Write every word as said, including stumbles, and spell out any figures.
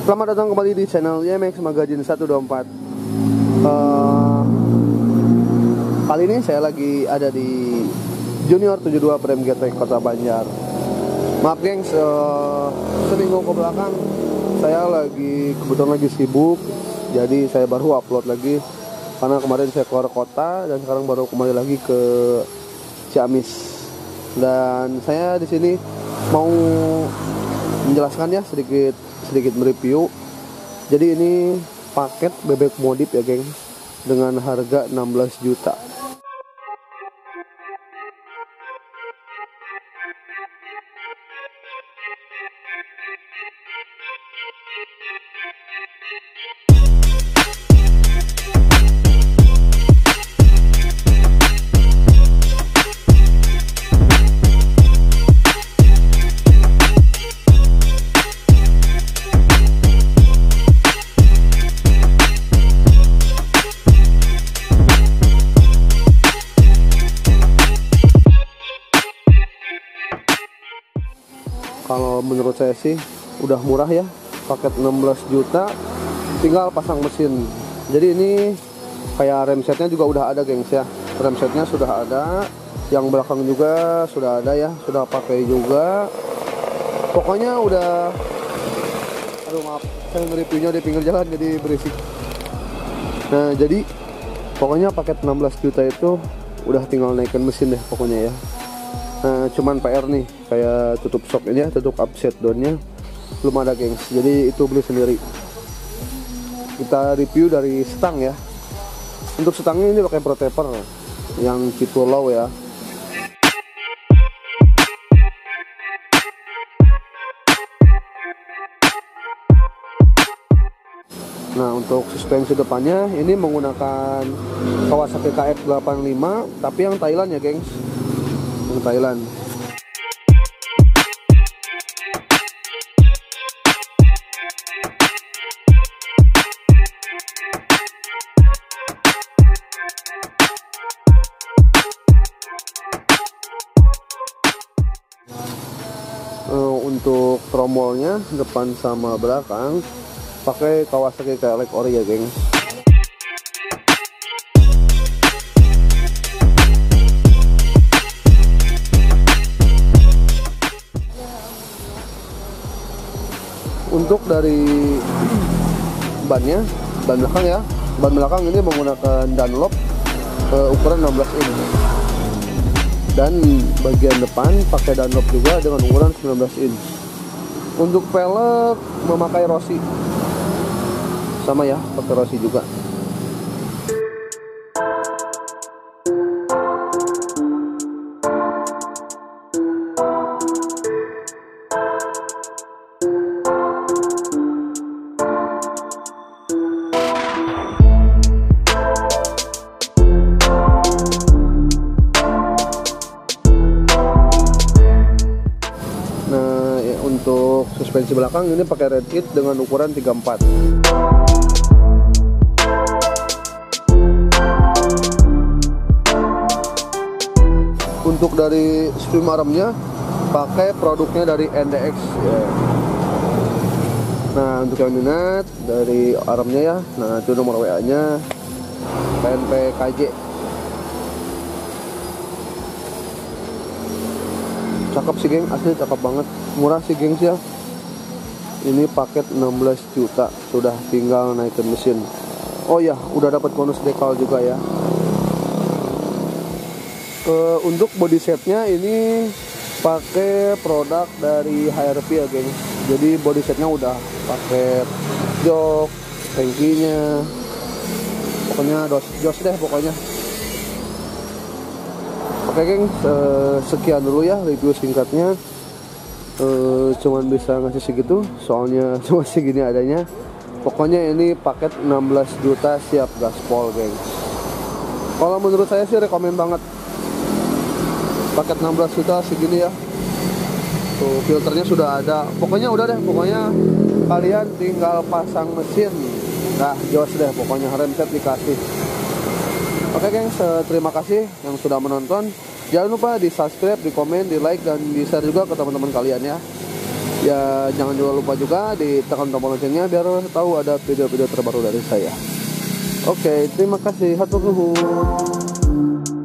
Selamat datang kembali di channel Y M X Magazine seratus dua puluh empat. uh, Kali ini saya lagi ada di Junior tujuh puluh dua Prem G T Kota Banjar. Maaf gengs, uh, seminggu ke belakang saya lagi kebetulan lagi sibuk, jadi saya baru upload lagi karena kemarin saya keluar kota dan sekarang baru kembali lagi ke Ciamis. Dan saya di sini mau menjelaskan ya sedikit sedikit mereview. Jadi ini paket bebek modif ya geng, dengan harga enam belas juta. Kalau menurut saya sih udah murah ya, paket enam belas juta tinggal pasang mesin. Jadi ini kayak rem setnya juga udah ada gengs ya, rem setnya sudah ada, yang belakang juga sudah ada ya, sudah pakai juga. Pokoknya udah, aduh maaf saya nge-reviewnya di pinggir jalan jadi berisik. Nah jadi pokoknya paket enam belas juta itu udah tinggal naikin mesin deh pokoknya ya. Nah, cuman P R nih, kayak tutup shock ini ya, tutup upside downnya belum ada gengs, jadi itu beli sendiri. Kita review dari stang ya. Untuk stangnya ini pakai protector yang tipe low ya. Nah untuk suspensi depannya ini menggunakan Kawasaki K X delapan puluh lima, tapi yang Thailand ya gengs, yang Thailand. Uh, untuk tromolnya depan sama belakang pakai Kawasaki K L X ori ya geng. Untuk dari bannya, ban belakang ya, ban belakang ini menggunakan Dunlop uh, ukuran enam belas inch, dan bagian depan pakai Dunlop juga dengan ukuran sembilan belas inch. Untuk velg memakai Rossi, sama ya, pakai Rossi juga. Nah ya, untuk suspensi belakang ini pakai Red Kit dengan ukuran tiga puluh empat. Untuk dari swim armnya pakai produknya dari N D X ya. Nah untuk yang minat dari armnya ya, nah itu nomor W A nya P N P K J. Cakep sih geng, asli cakep banget, murah sih gengs ya. Ini paket enam belas juta, sudah tinggal naikin mesin. Oh ya, udah dapat bonus dekal juga ya. Uh, untuk body setnya ini pakai produk dari H R V ya geng. Jadi body setnya udah pakai jok, tangkinya, pokoknya dos jos deh pokoknya. Oke geng, sekian dulu ya review singkatnya. Uh, cuman bisa ngasih segitu, soalnya cuma segini adanya. Pokoknya ini paket enam belas juta siap gaspol geng. Kalau menurut saya sih rekomen banget paket enam belas juta segini ya. Tuh filternya sudah ada, pokoknya udah deh, pokoknya kalian tinggal pasang mesin, nah jos deh pokoknya, rem set dikasih. Oke gengs, terima kasih yang sudah menonton. Jangan lupa di subscribe, di komen, di like, dan di share juga ke teman-teman kalian ya. Ya jangan juga lupa juga ditekan tombol loncengnya biar tahu ada video-video terbaru dari saya. Oke, terima kasih. Hatur nuhun.